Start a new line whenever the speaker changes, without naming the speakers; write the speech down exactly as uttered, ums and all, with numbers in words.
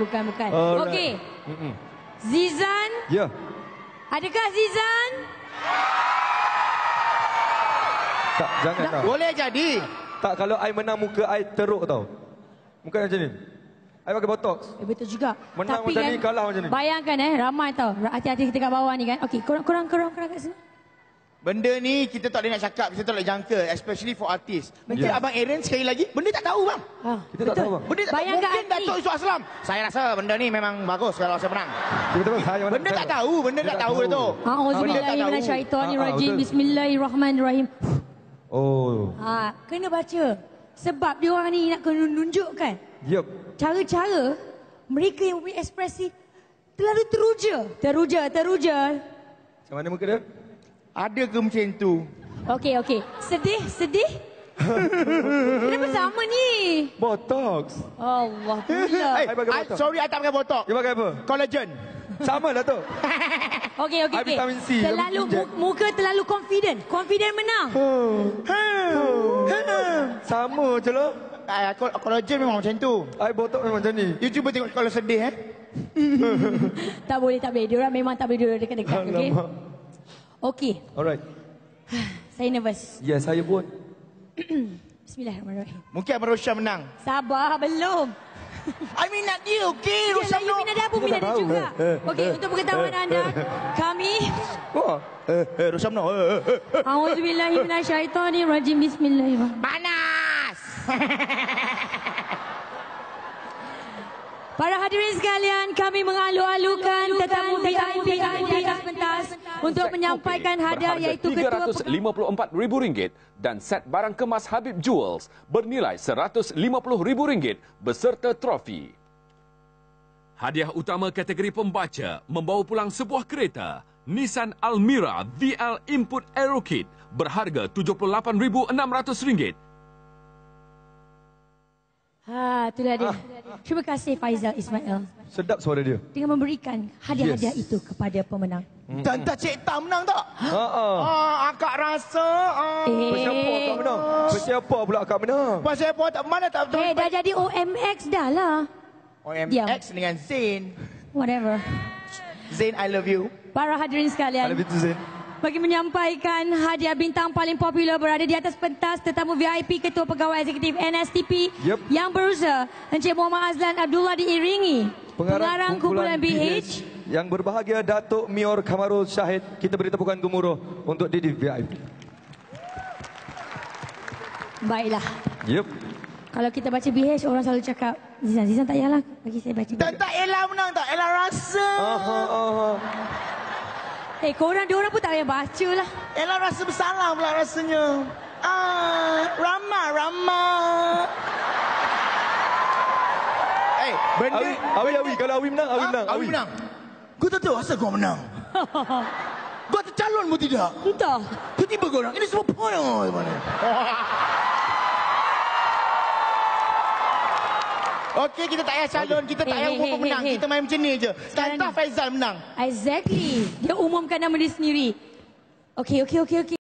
bukan, bukan.
Alright.
Okey.
Mm -mm.
Zizan.
Ya. Yeah.
Adakah Zizan?
Tak, jangan tak.
Boleh jadi.
Tak, kalau I menang muka I teruk tau. Muka macam ni. I pakai botox.
Eh, betul juga.
Menang
Tapi
macam
kan,
ni, kalah macam ni.
Bayangkan eh, ramai tau. Hati-hati kita kat bawah ni kan. Okey, korang, korang, korang, korang kat sini.
Benda ni kita tak boleh nak cakap, kita tak boleh jangka, especially for artis. Mungkin
Yeah.
Abang Aaron sekali lagi, benda tak tahu bang.
Ah,
Kita tak tahu bang.
Benda tak tahu.
Bayangkan
Mungkin
artis.
Datuk Yusuf Aslam. Saya rasa benda ni memang bagus kalau saya menang.
Kita tahu. Saya
Benda tak tahu, benda tak tahu Datuk.
A'udzubillahiminasyaitonirrajim.
Ah, betul.
Bismillahirrahmanirrahim.
Oh.
Ha, kena baca. Sebab dia orang ni nak kena tunjukkan
Yup.
cara-cara mereka yang mempunyai ekspresi terlalu teruja. Teruja, teruja.
Macam mana muka dia?
Ada ke macam tu?
Okey, okey. Sedih, sedih. Kenapa sama ni?
Botox.
Allah pula.
Eh,
I pakai
I,
botok.
sorry, I tak pakai botok.
Dia pakai apa?
Collagen.
Sama lah tu.
Okey, okey,
I
okey.
vitamin C,
Terlalu
vitamin
mu- muka terlalu confident. Confident menang.
Sama je lah.
Ah, col- collagen memang macam tu.
I botox memang macam ni.
You cuba tengok kalau sedih eh.
Tak boleh, tak boleh. Diorang memang tak boleh duduk dekat-dekat, okey?
Alamak.
Okey.
Alright.
Saya nervous.
Ya, saya pun.
Bismillahirrahmanirrahim.
Mungkin Abang Roshan menang.
Sabar, belum.
I minat dia, okey.
Yelah,
Roshan
you minat dia, aku
Kita
minat
tak
dia
tahu.
juga.
Eh, eh,
Okey,
eh,
untuk pengetahuan anda, kami...
Wah.
Eh, eh, Roshan menang. Eh, eh, eh.
A'udzubillahiminasyaitonirrajim. Bismillahirrahmanirrahim.
Panas!
Para hadirin sekalian, kami mengalu-alukan tetamu V I P di atas pentas untuk menyampaikan hadiah iaitu
tiga
ketua
ratus lima puluh empat ribu ringgit dan set barang kemas Habib Jewels bernilai seratus lima puluh ribu ringgit beserta trofi. Hadiah utama kategori pembaca membawa pulang sebuah kereta Nissan Almera V L Input Aero Kit berharga tujuh puluh lapan ribu enam ratus ringgit.
Ha, itulah dia. Terima kasih Faizal Ismail
Sedap suara dia.
dengan memberikan hadiah-hadiah
Yes.
itu kepada pemenang.
Dan tak Cik Tam menang tak?
Ha ah.
Ah, akak rasa. Ah.
Eh,
Siapa akak menang? Siapa pula akak menang?
Pasal apa tak mana tak betul.
eh dah jadi O M X dah lah.
O M
Diam.
X dengan Zain.
Whatever.
Zain, I love you.
Para hadirin sekalian,
Ada itu Zain.
bagi menyampaikan hadiah bintang paling popular berada di atas pentas tetamu V I P Ketua Pegawai Eksekutif N S T P
Yep.
yang berusaha Encik Muhammad Azlan Abdullah diiringi pengarang kumpulan B H.
Yang berbahagia Datuk Mior Kamarul Syahid. Kita beri tepukan gemuruh untuk Didi V I P.
Baiklah.
Yup.
Kalau kita baca B H, orang selalu cakap, Zizan, Zizan tak payahlah bagi saya baca.
Dan tak Ella menang tak? Ella rasa.
Aha, aha.
Eh, korang, diorang pun tak payah baca lah.
Ella rasa bersalah pula rasanya. Ah, Rama, Rama. Eh, benda...
Awi, Awi, Awi. Kalau Awi menang, Awi
Ah,
menang.
Awi menang. Kau tak tahu asal kau menang. Kau tercalon pun tidak.
Entah.
Tiba-tiba kau orang. Ini semua pono. Mana? Okey, kita tak payah calon. Kita tak
Hey,
payah
hey,
umum
hey,
pemenang.
hey,
Kita main macam ni je.
Sekarang
Kata
ni.
Faizal menang.
Exactly. Dia umumkan nama dia sendiri. Okey, okey, okey, okey.